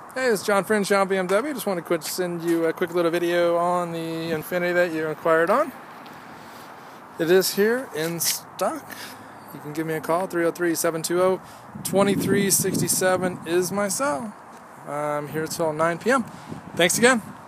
Hey, it's John Friend, Sean BMW. Just want to send you a quick little video on the Infiniti that you inquired on. It is here in stock. You can give me a call, 303-720-2367 is my cell. I'm here till 9 p.m. Thanks again.